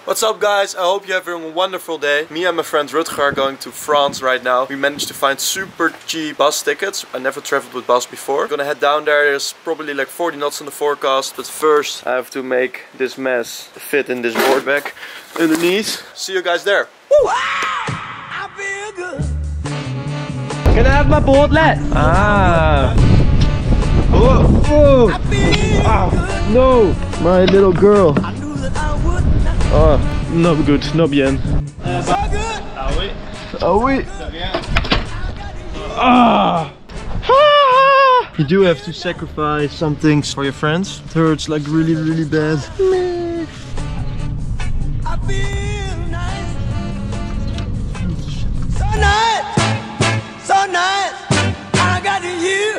What's up guys, I hope you're having a wonderful day. Me and my friend Rutger are going to France right now. We managed to find super cheap bus tickets. I never traveled with bus before. We're gonna head down there. There's probably like 40 knots in the forecast. But first I have to make this mess fit in this board bag underneath. See you guys there. Woo! I feel good. Can I have my boardlet? Ah. Oh, oh. Ah, no, my little girl. Oh, not good, not bien. Ah oui. Ah oui. Ah. You do have to sacrifice some things for your friends. It hurts like really bad. I feel nice. So nice. So nice. I got you.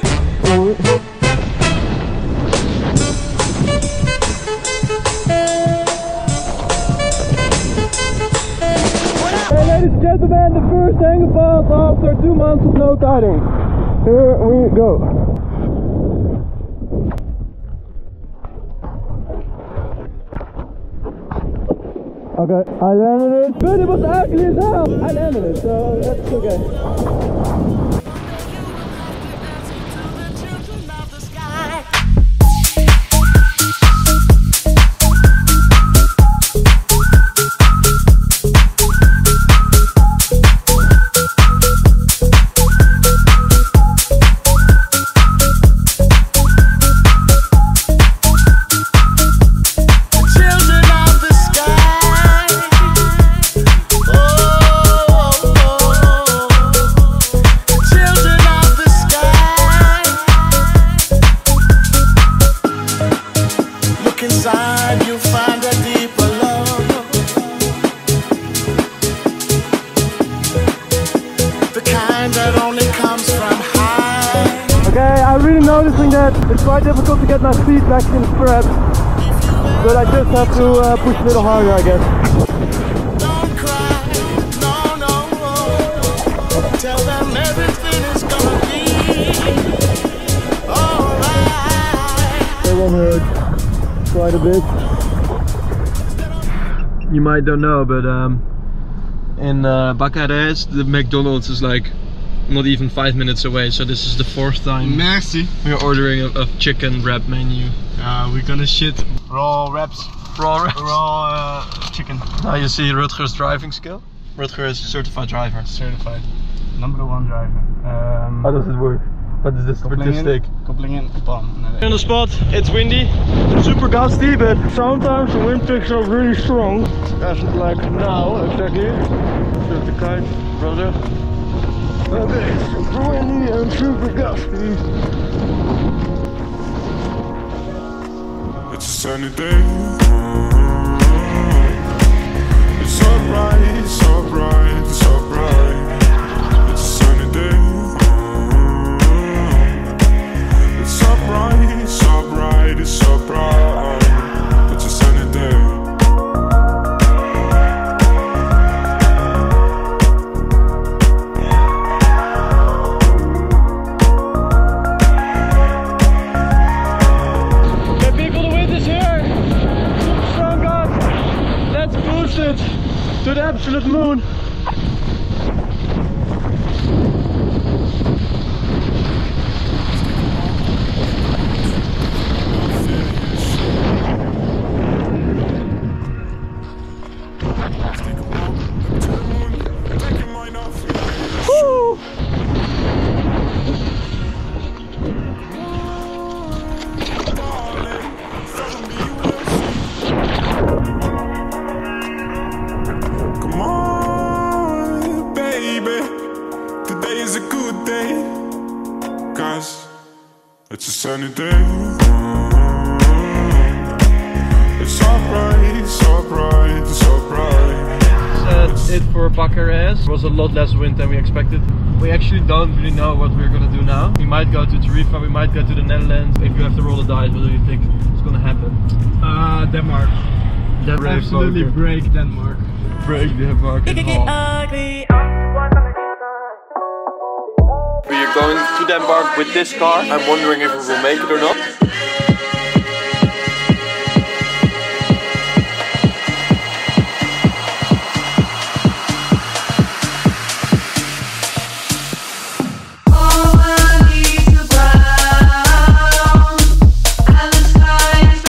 Ladies and gentlemen, the first hangapad after 2 months of no tiding. Here we go. Okay, I landed it, but it was ugly as hell. I landed it, so that's okay. Okay, I'm really noticing that it's quite difficult to get my feet back in the strap, but I just have to push a little harder, I guess. Don't cry, no. Tell them everything is gonna be alright. That one hurt quite a bit. You might don't know, but in Bucharest, the McDonald's is like not even 5 minutes away, so this is the 4th time Merci. we're ordering a chicken wrap menu. We're gonna shit raw wraps. Raw wraps. Raw chicken. Now you see Rutger's driving skill. Rutger is a certified driver. Certified. #1 driver. How does it work? What is this statistic? Koppeling in, bam. On the spot, it's windy, super gusty, but sometimes the wind picks up really strong. As it like now, exactly. Just the kite, brother. Okay, super windy and super gusty. It's a sunny day. It's so bright, so bright, so bright. It's a sunny day. It's so bright, so bright, it's so bright. It's a sunny day. To the absolute moon. Woo! It's a sunny day. It's so bright, so bright, so bright. That's it for Bucharest. It was a lot less wind than we expected. We actually don't really know what we're gonna do now. We might go to Tarifa, we might go to the Netherlands. If you have to roll the dice, what do you think is gonna happen? Denmark. Absolutely break Denmark. Break Denmark in half. We are going to Denmark with this car. I'm wondering if we will make it or not.